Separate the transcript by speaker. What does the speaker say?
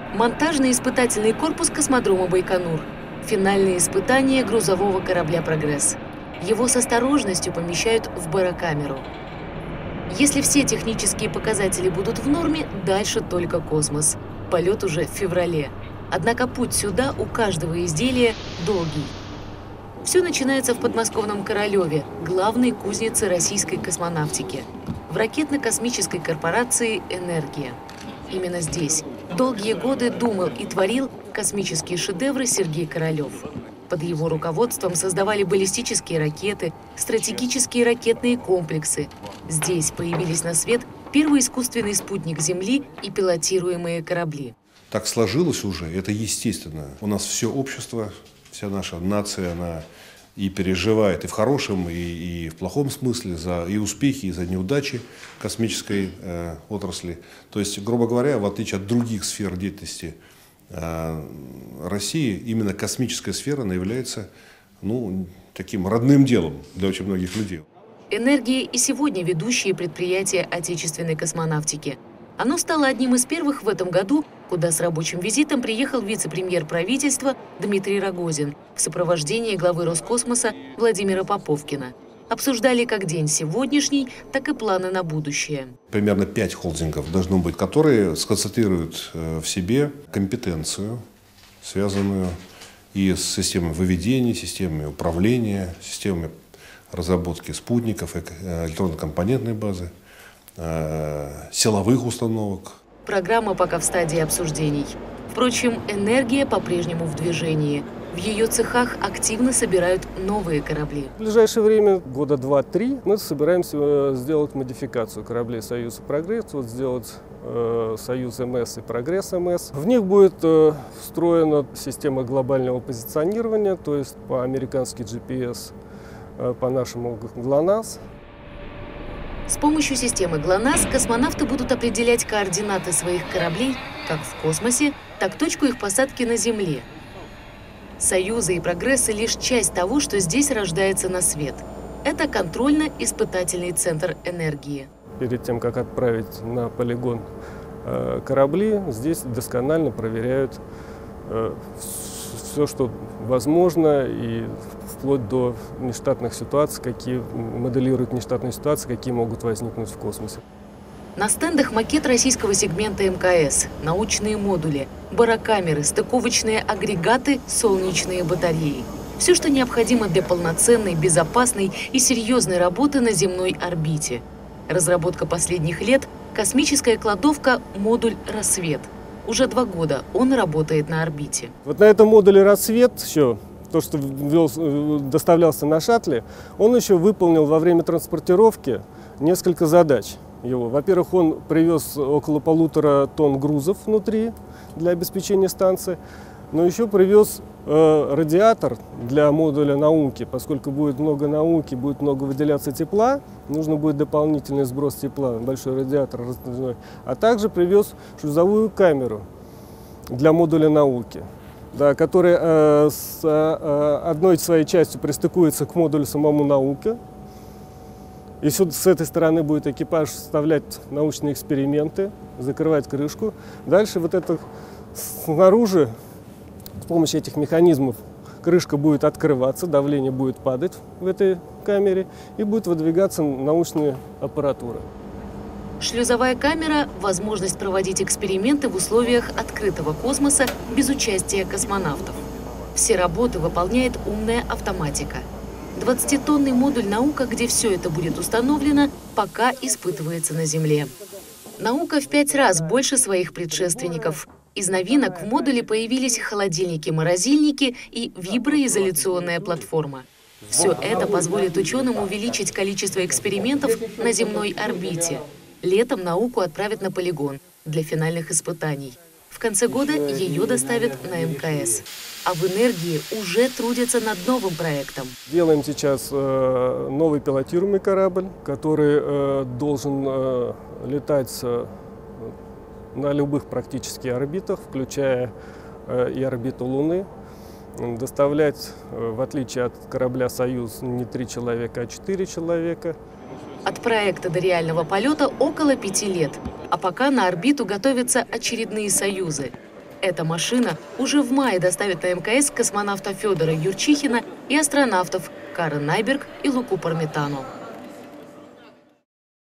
Speaker 1: Монтажный испытательный корпус космодрома Байконур. Финальные испытания грузового корабля «Прогресс». Его с осторожностью помещают в барокамеру. Если все технические показатели будут в норме, дальше только космос. Полет уже в феврале. Однако путь сюда у каждого изделия долгий. Все начинается в подмосковном Королеве, главной кузнице российской космонавтики, в ракетно-космической корпорации «Энергия». Именно здесь долгие годы думал и творил космические шедевры Сергей Королев. Под его руководством создавали баллистические ракеты, стратегические ракетные комплексы. Здесь появились на свет первый искусственный спутник Земли и пилотируемые корабли.
Speaker 2: Так сложилось уже, это естественно. У нас все общество, вся наша нация, она и переживает и в хорошем, и в плохом смысле за и успехи, и за неудачи космической отрасли. То есть, грубо говоря, в отличие от других сфер деятельности России, именно космическая сфера, она является таким родным делом для очень многих людей.
Speaker 1: «Энергия» и сегодня ведущие предприятия отечественной космонавтики. Оно стало одним из первых в этом году, куда с рабочим визитом приехал вице-премьер правительства Дмитрий Рогозин в сопровождении главы Роскосмоса Владимира Поповкина. Обсуждали как день сегодняшний, так и планы на будущее.
Speaker 2: Примерно 5 холдингов должно быть, которые сконцентрируют в себе компетенцию, связанную и с системой выведения, системой управления, системой разработки спутников, электронно-компонентной базы, силовых установок.
Speaker 1: Программа пока в стадии обсуждений. Впрочем, «Энергия» по-прежнему в движении. В ее цехах активно собирают новые корабли.
Speaker 3: В ближайшее время, года 2-3, мы собираемся сделать модификацию кораблей «Союз» и «Прогресс», сделать «Союз МС» и «Прогресс МС». В них будет встроена система глобального позиционирования, то есть по-американски GPS, по-нашему ГЛОНАСС.
Speaker 1: С помощью системы ГЛОНАСС космонавты будут определять координаты своих кораблей как в космосе, так и точку их посадки на Земле. «Союзы» и «Прогрессы» — лишь часть того, что здесь рождается на свет. Это контрольно-испытательный центр «Энергии».
Speaker 3: Перед тем, как отправить на полигон корабли, здесь досконально проверяют все, что возможно, и вплоть до нештатных ситуаций, моделируют нештатные ситуации, какие могут возникнуть в космосе.
Speaker 1: На стендах макет российского сегмента МКС, научные модули, барокамеры, стыковочные агрегаты, солнечные батареи. Все, что необходимо для полноценной, безопасной и серьезной работы на земной орбите. Разработка последних лет – космическая кладовка «Модуль Рассвет». Уже 2 года он работает на орбите.
Speaker 3: Вот на этом модуле «Рассвет» еще, то, что доставлялся на шаттле, он еще выполнил во время транспортировки несколько задач. Во-первых, он привез около 1,5 тонн грузов внутри для обеспечения станции, но еще привез радиатор для модуля науки. Поскольку будет много науки, будет много выделяться тепла, нужно будет дополнительный сброс тепла, большой радиатор раздвижной. А также привез шлюзовую камеру для модуля науки, да, которая одной своей частью пристыкуется к модулю самому науки. И с этой стороны будет экипаж вставлять научные эксперименты, закрывать крышку. Дальше вот это снаружи, с помощью этих механизмов, крышка будет открываться, давление будет падать в этой камере и будет выдвигаться научная аппаратура.
Speaker 1: Шлюзовая камера – возможность проводить эксперименты в условиях открытого космоса без участия космонавтов. Все работы выполняет умная автоматика. 20-тонный модуль «Наука», где все это будет установлено, пока испытывается на Земле. «Наука» в 5 раз больше своих предшественников. Из новинок в модуле появились холодильники-морозильники и виброизоляционная платформа. Все это позволит ученым увеличить количество экспериментов на земной орбите. Летом «Науку» отправят на полигон для финальных испытаний. В конце года ее доставят на МКС. А в «Энергии» уже трудятся над новым проектом.
Speaker 3: Делаем сейчас новый пилотируемый корабль, который должен летать на любых практически орбитах, включая и орбиту Луны. Доставлять, в отличие от корабля «Союз», не 3 человека, а 4 человека.
Speaker 1: От проекта до реального полета около 5 лет. А пока на орбиту готовятся очередные «Союзы». Эта машина уже в мае доставит на МКС космонавта Федора Юрчихина и астронавтов Карен Найберг и Луку Парметану.